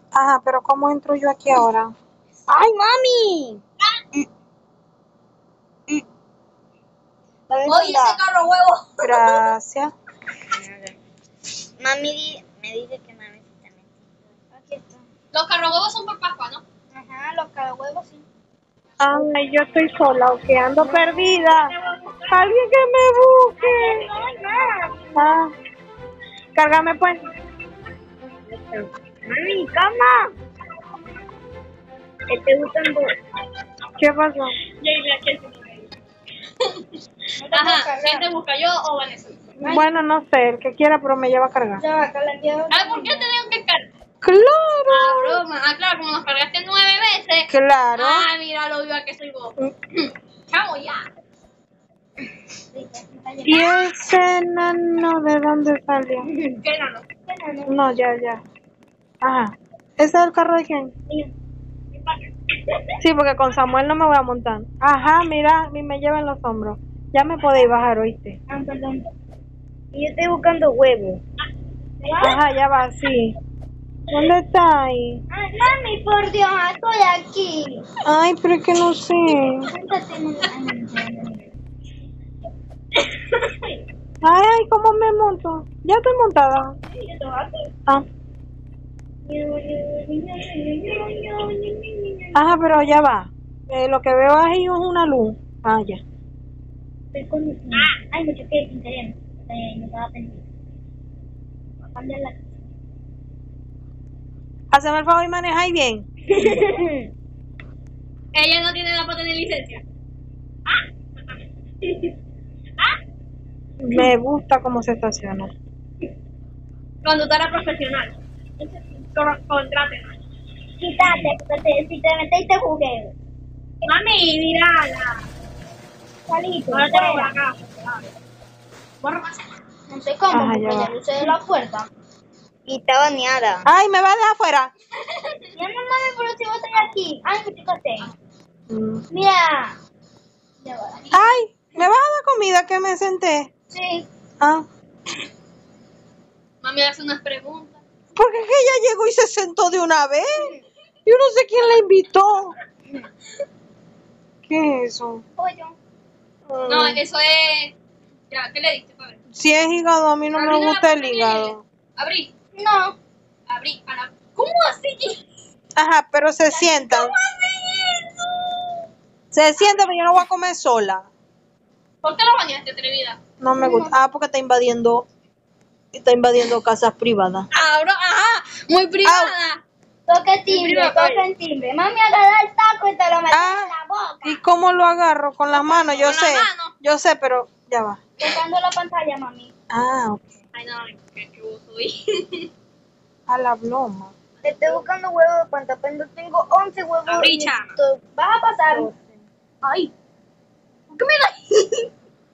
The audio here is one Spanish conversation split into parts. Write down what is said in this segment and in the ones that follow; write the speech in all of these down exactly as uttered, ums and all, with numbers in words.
Ajá, pero ¿cómo entro yo aquí ahora? ¡Ay, mami! Oye, ese carro huevo. Gracias. Mami me dice que mami está metiendo. Aquí está. Los carro huevos son por Pascua, ¿no? Ajá, los carhuevos sí. Ay, yo estoy sola, o que ando perdida. Alguien que me busque. Ah, cárgame pues. Mami, cama. Estoy buscando. ¿Qué pasó? Ajá, ¿quién te busca, yo o Vanessa? Bueno, no sé, el que quiera, pero me lleva a cargar. Ya va, acá la llevo. Ah, ¿por qué te tengo que cargar? ¡Claro! Ah, broma. Ah, claro, como nos cargaste nueve veces. ¡Claro! Ah, mira lo viva que soy vos. Chamo, ya. ¿Y ese enano de dónde salió? ¿Qué nano? No, ya, ya. Ajá. ¿Ese es el carro de quién? Sí, porque con Samuel no me voy a montar. Ajá, mira, a mí me lleva en los hombros. Ya me podéis bajar, ¿oíste? Ah, perdón. Y yo estoy buscando huevos. Ajá, ya va, sí. ¿Dónde está ahí? Ay, mami, por Dios, estoy aquí. Ay, pero es que no sé. Siéntate, mami. Ay, ay, ¿cómo me monto? Ya estoy montada. Ah. Ajá, pero ya va. Eh, lo que veo ahí es una luz. Ah, ya. Estoy con... Ay, me choqué sin querer. Eh, me estaba pensando. Voy a cambiar la... Haceme el favor y manejáis bien. Ella no tiene la para tener licencia. Ah. Ah. Me gusta cómo se estaciona. Conductora profesional. Con- Contrátenos. Quítate, porque te- si te metiste jugueo. Mami, mírala. Salito, Ahora te voy fuera. acá. Borra más. No sé cómo, Ajá, porque ya ya va. luce de la puerta. Y está baneada. Ay, me va a dejar afuera. Ya no mames, pero si vos estás aquí. Ay, me chocaste. Mm. Mira. Ya va. Ay, ¿me vas a dar comida que me senté? Sí. Ah, Mami hace unas preguntas. porque es que ella llegó y se sentó de una vez. Yo no sé quién la invitó. ¿Qué es eso? Pollo. No, Mm. eso es. Ya, ¿qué le diste? A ver. Si es hígado, a mí no me Abrí la gusta el puerta, hígado. Abrí. No. Abrí. Ana. ¿Cómo así? Ajá, pero se sientan. ¿Cómo así eso? Se sientan, pero yo no voy a comer sola. ¿Por qué lo bañaste, atrevida? No me gusta. Ah, porque está invadiendo, está invadiendo casas privadas. Ah, bro, ajá. Muy privada. Toca el timbre, Prima, toca oye. el timbre. Mami, agarra el taco y te lo metes Ah. en la boca. ¿Y cómo lo agarro? Con las manos, yo Con la sé. mano. Yo sé, pero ya va. Tocando la pantalla, mami. Ah, ok. Ay, no, qué chulo soy. A la bloma. Estoy buscando huevos de pantapendo. Tengo once huevos. Abrí, y chama. esto- Vas a pasar. Ay. ¿Por qué me da?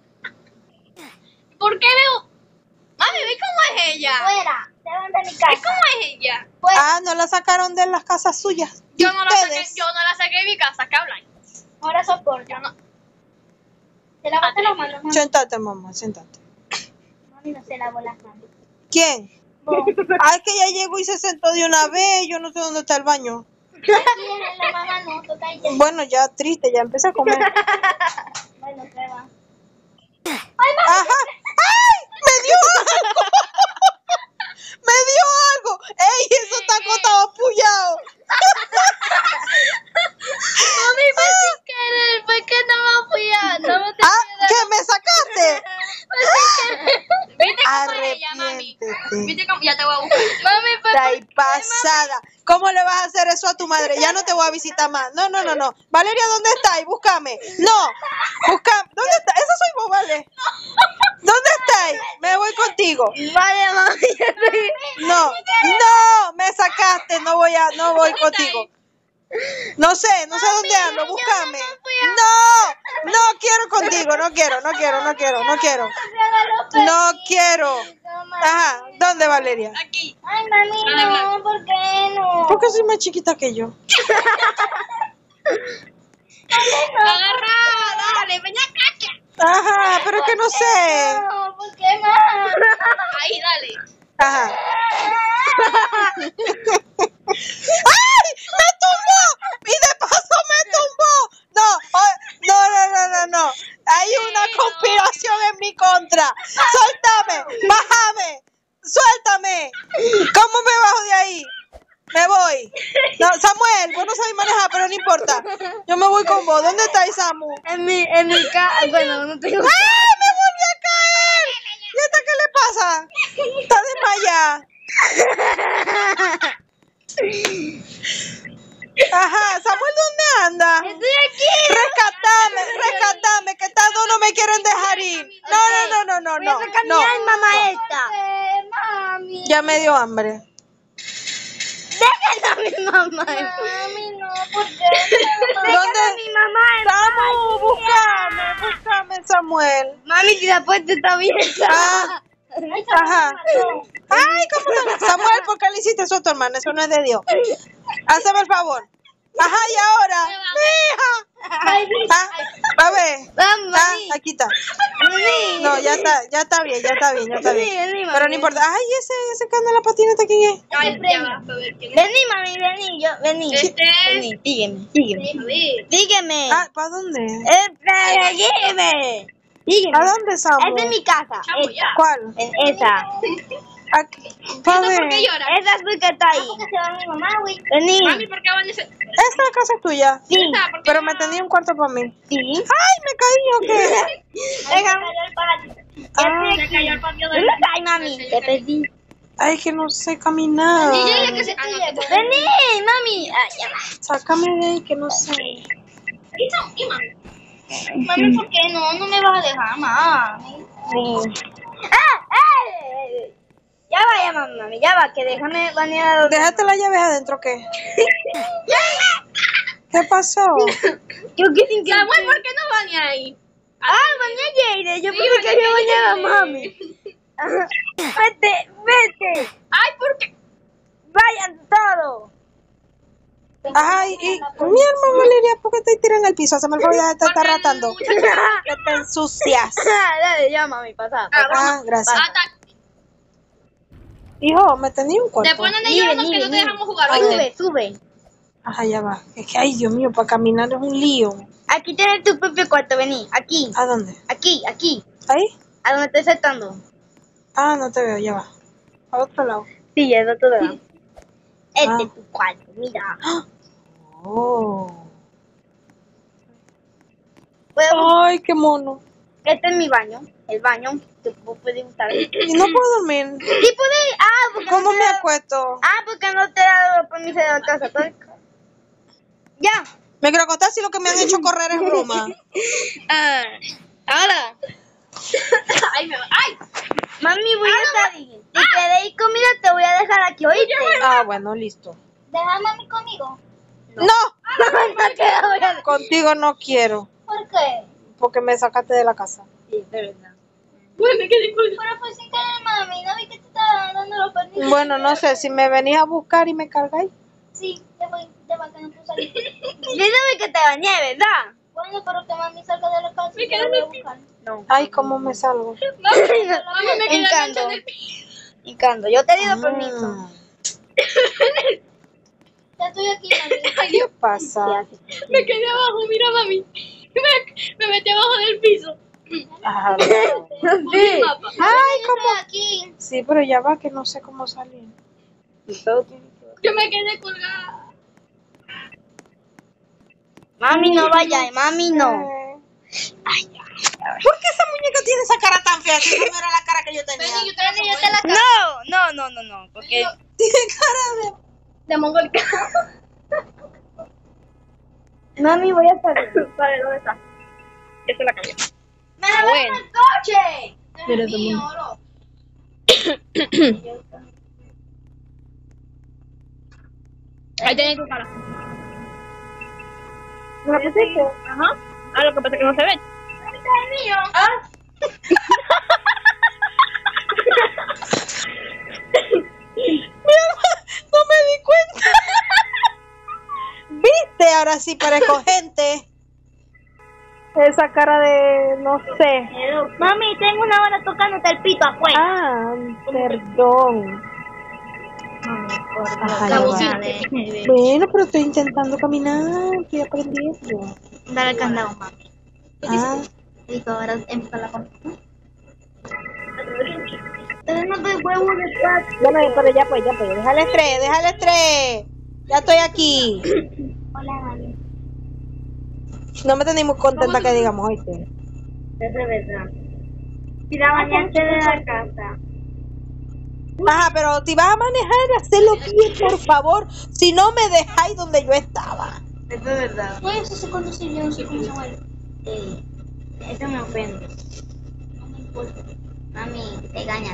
¿Por qué veo? Mami, ve cómo es ella. Fuera. Te van de mi ¿Ve casa. cómo es ella? Fuera. Ah, no la sacaron de las casas suyas. ¿Y Yo no la saqué, ustedes? yo no la saqué de mi casa, ¿qué hablan? Ahora soporta. Yo no. Se lavaste las manos, mami. Siéntate, mamá, siéntate. Mami no se lavó las manos. ¿Quién? Vos. Ah, es que ella llegó y se sentó de una vez. Yo no sé dónde está el baño. Aquí en la mamá no, toca ella. Bueno, ya triste, ya empecé a comer. Bueno, prueba. Ajá. ¡Ay! ¡Me dio algo! ¡Me dio algo! ¡Ey! Eso taco estaba apoyado. Mami, fue sin querer, fue que no me fui a. No me te Ah, ¿qué me sacaste? ¿Viste cómo es ella, mami? Arrepiéntete. ¿Viste cómo? Ya te voy a buscar. Mami, fue Está ahí pasada. ¿Cómo le vas a hacer eso a tu madre? Ya no te voy a visitar más. No, no, no, no. Valeria, ¿dónde estás? Búscame. No. Busca. ¿Dónde está? Esa soy vos, vale. ¿Dónde estáis? Me voy contigo. Vaya, mami. No, no, me sacaste. No voy a, no voy contigo. No sé, no sé dónde ando. Búscame. No, no quiero contigo. No quiero, no quiero, no quiero, no quiero. No quiero. Ajá. ¿Dónde, Valeria? aquí. Ay, mami, no, ¿por qué no? ¿Por qué soy más chiquita que yo? Agarra, dale, ven acá. Ajá, pero es que no sé. No, ¿por qué no? Ahí, dale. Ajá. voy. No, Samuel, vos no sabés manejar, pero no importa. Yo me voy con vos. ¿Dónde está Samu? En mi, en mi casa, bueno, no tengo... ¡Ah! ¡Me volví a caer! ¿Y esta qué le pasa? Está desmayada. Ajá, Samuel, ¿dónde anda? Estoy aquí. Rescatame, rescatame, que estas dos no me quieren dejar ir. No, no, no, no, no, Voy a no. sacar no. mi alma maestra. Mami. Ya me dio hambre. Déjala a mi mamá. Mami, no, ¿por qué? ¿Dónde? Mi mamá. Samu, búscame, búscame, Samuel. Mami, si la puerta está abierta. Ah, ajá. Ay, ¿cómo no? Samuel, ¿por qué le hiciste eso a tu hermana? Eso no es de Dios. Hazme el favor. Ajá, y ahora. Hija. Ah, a ver. Vamos, Ah, mami. aquí está. Vení. No, ya está, ya está bien, ya está bien, ya está Vení, bien. vení, mami, Pero no vení. importa. Ay, ese, ese que anda en la patineta, ¿quién es? Ay, ya va, a ver quién es. Vení, mami, vení, yo, vení. Este es- Vení, sígueme, sígueme. A ver. Sígueme. Ah, ¿para dónde? Espera, sígueme. Sígueme. ¿A dónde, Samu? Esta es mi casa. Chamo, Esta. ya. ¿Cuál? En esa. Aquí. Pa' ¿Por ver. qué llora? Esa azul que está ahí. Se va mi mamá, güey. Vení. Mami, ¿por qué van a decir? Esa casa es tuya. Sí. Esta, ¿por qué Pero no? me tenía un cuarto para mí. Sí. ¡Ay, me caí o qué? Venga. Ah, Se cayó el patio de ¿Dónde está ahí, mami? Te perdí. ay, que no sé caminar. Y ella que se... Ah, no, te- Vení, mami. Ay, ya va. Sácame de ahí, que no sé. ¿Y no? ¿Y mami? Mami, ¿por qué no? No me vas a dejar, mami. ¡Ah! ¡Eh! Ya va, ya va, mami. Ya va, que déjame bañar a los... Déjate la llave adentro, ¿qué? ¿Qué pasó? Yo que sin que... Samuel, ¿por qué no van ahí? Ah, bañé a Jade. Yo pensé que yo bañaba a mami. Ajá. Vete, vete. Ay, ¿por qué? Vayan todos. Ay, y mi hermano Valeria, ¿por qué te tiran en el piso? Se me olvidó, ya te está ratando. Que te ensucias. Dale, ya, mami, pasa. Ah, gracias. Hasta Hijo, me tenía un te cuarto. ponen de Nive, llorando que nive, no te nive. dejamos jugar, Sube, ¿oíste? sube. Ajá, ya va. Es que, ay, Dios mío, para caminar es un lío. Aquí tienes tu propio cuarto, vení. Aquí, ¿A dónde? aquí, aquí. ¿Ahí? A donde estoy saltando. Ah, no te veo, ya va. A otro lado. Sí, es otro lado. Este Ah. es tu cuarto, mira. Oh. Puedo- Ay, qué mono. Este es mi baño. El baño que vos puedes usar. Sí Y no puedo dormir. podés. Ah, porque ¿Cómo no te me da- acuesto? Ah, porque no te he dado permiso de la casa. Todo- Ya. Me quiero acostar si lo que me han hecho correr es broma. Ah, ahora. Ay, me va. ¡Ay! Mami, voy a salir. Si queréis comida, te voy a dejar aquí, ¿oíste? Ah, bueno, listo. ¿Deja a mami conmigo? No, No te la voy a- contigo no quiero. ¿Por qué? Porque me sacaste de la casa. Sí, de verdad. Bueno, me quedé colgada. Pero fue sin querer, mami. ¿No vi que te estaba dando los permisos? Bueno, no sé, si me venís a buscar y me cargáis. Sí, ya voy, ya va que no puedo salir. Yo no vi que te bañé, ¿verdad? Bueno, pero que mami salga de la casa y yo la voy a buscar. No. Ay, ¿cómo me salgo? Mami, mami, me quedé Encanto. enganchada en el piso. Encanto, yo te he dado permiso. Ah, Ya estoy aquí, mami. Ay, Dios. ¿qué pasa? Me quedé abajo, mira, mami. Me, me metí abajo del piso. Ajá, Con el mapa. Ay, ¿Cómo? Estoy aquí. sí, pero ya va que no sé cómo salir. Yo me quedé colgada. Mami, no vaya, mami, no. Eh. ¿Por qué esa muñeca tiene esa cara tan fea? Si no era la cara que yo tenía. Vení, yo te, yo te la No, no, no, no, no, porque... Tiene cara de... de mongol. Mami, voy a salir. Vale, ¿dónde está? Esta es la calle. ¡Me la ven en el coche! Mira, ese mundo. oro. Ahí tenés tu cara. ¿Me la pusiste? Ajá. Ah, lo que pasa es que no se ve. Es mío. Ah. Mi alma, no me di cuenta. ¿Viste? Ahora sí parezco gente. Esa cara de... no sé. Mami, tengo una hora tocándote el pito afuera. Ah, perdón. Ajá, ya va. Dale, Bueno, pero estoy intentando caminar, estoy aprendiendo. dale el candado, mami. Ah, Listo, ahora empieza la cosa. Tenemos de huevo de pato. bueno, pero ya pues, ya pues, déjale estrés, déjale estrés. Ya estoy aquí. Hola, mami. No me tenéis muy contenta que digamos, oíste. Eso es verdad. Si la bañaste de la casa. Ajá, pero si vas a manejar, hacelo bien, por favor. Si no, me dejáis donde yo estaba. Eso es verdad. No, eso se conduce, yo no sé cómo se mueve. Sí. Eso me ofende. No me importa. Mami, te engañan.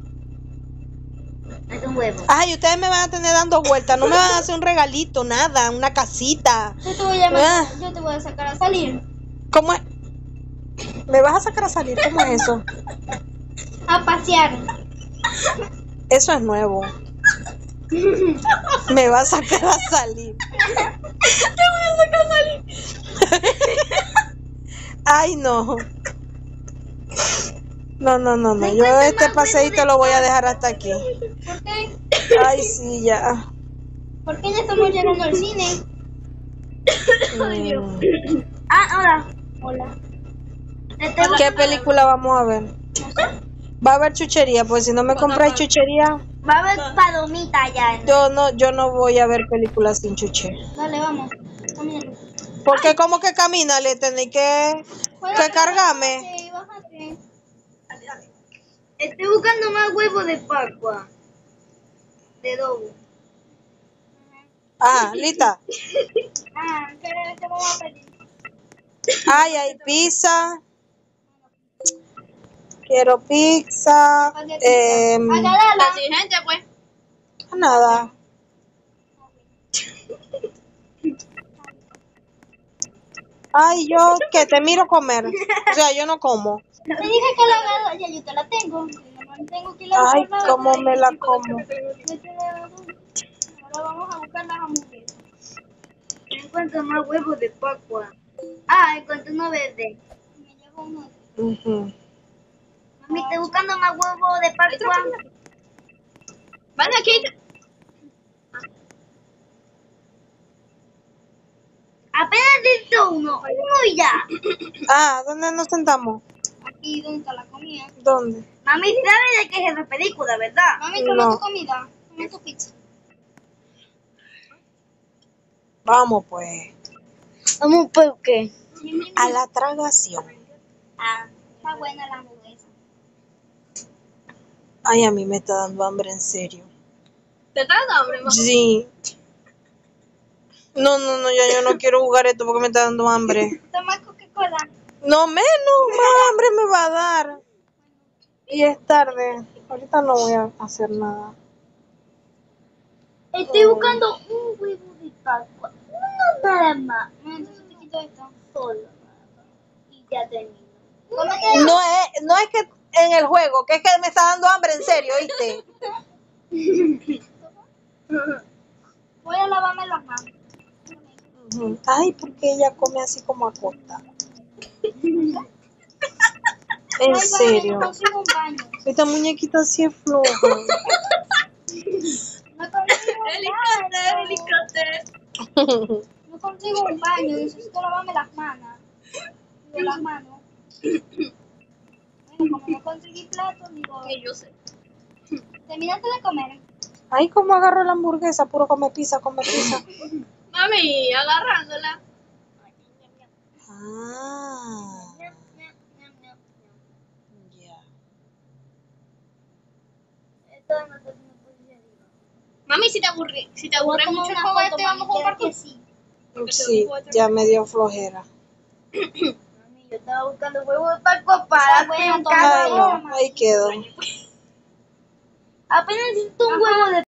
Es un huevo. Ajá, y ustedes me van a tener dando vueltas. No me van a hacer un regalito, nada, una casita. Yo te voy a Ah. mandar, yo te voy a sacar a salir. ¿Cómo es? ¿Me vas a sacar a salir? ¿Cómo es eso? A pasear. Eso es nuevo. Me va a sacar a salir. Te voy a sacar a salir. Ay, no. No, no, no, no. Yo este paseíto lo voy a dejar hasta aquí. ¿Por qué? Ay, sí, ya. ¿Por qué ya estamos llegando al cine? Mm. Ah, hola. Hola. Este ¿Qué película vamos a ver? Va a haber chuchería, pues si no me compráis chuchería, va a haber palomita allá. En... yo no, yo no voy a ver películas sin chuche. Dale, vamos. Camina. Porque como que camina, le tenéis que, que cargarme. Sí, bájate. Estoy buscando más huevos de Pascua. De dobo. Ah, lista. Ah, ¿qué qué vamos a pedir? Ay, hay pizza. Quiero pizza. Eh, La gente, pues. nada. Ay, yo que te miro comer. O sea, yo no como. Te dije que la agarra, ya yo te la tengo. Yo no tengo que ir a Ay, buscarla. cómo me la como. Yo te la doy. Ahora vamos a buscar las hamburguesas. Encuentro más huevos de Pascua. Ah, encontré uno verde. Me llevo uno. Ujú. Mami, estoy buscando más huevos de Pascua. Van aquí. Apenas necesito uno. Uno y ya. Ah, ¿dónde nos sentamos? Aquí donde está la comida. ¿Dónde? Mami, ¿sabe de qué es esa película, verdad? Mami, toma No. tu comida. Toma tu pizza. Vamos pues. Vamos, ¿por qué? A la tragación. Ah, está buena la hamburguesa. Ay, a mí me está dando hambre, en serio. ¿Te está dando hambre, mamá? Sí. No, no, no, yo, yo no quiero jugar esto porque me está dando hambre. Toma Coca-Cola. No menos, más hambre me va a dar. Y es tarde. Ahorita no voy a hacer nada. Estoy buscando un huevo de Pascua. Uno nada más. No, entonces te quito esto. Solo. Y ya termino. Cómete. No es, no es que en el juego, que es que me está dando hambre, en serio, ¿oíste? Voy a lavarme las manos. Ujú. Ay, porque ella come así como a costa. En Ay, serio. No consigo un baño. Esta muñequita así es floja. No consigo un baño. helicóptero. No consigo un baño. Necesito lavarme las manos. De las manos. Bueno, como no conseguí plato, digo. Que yo sé. Terminaste de comer. Ay, como agarro la hamburguesa, puro come pizza, come pizza. Mami, agarrándola. Ah, ya. Mami, si te aburre, si te aburre Vamos a mucho el tomar una juguete, foto, vamos a mami, jugar quiero con que sí. Sí, ya me dio flojera. Mami, yo estaba buscando huevos de Pascua para Bueno, hacer un toma. Ay, no, ahí quedo. Apenas necesito un huevo de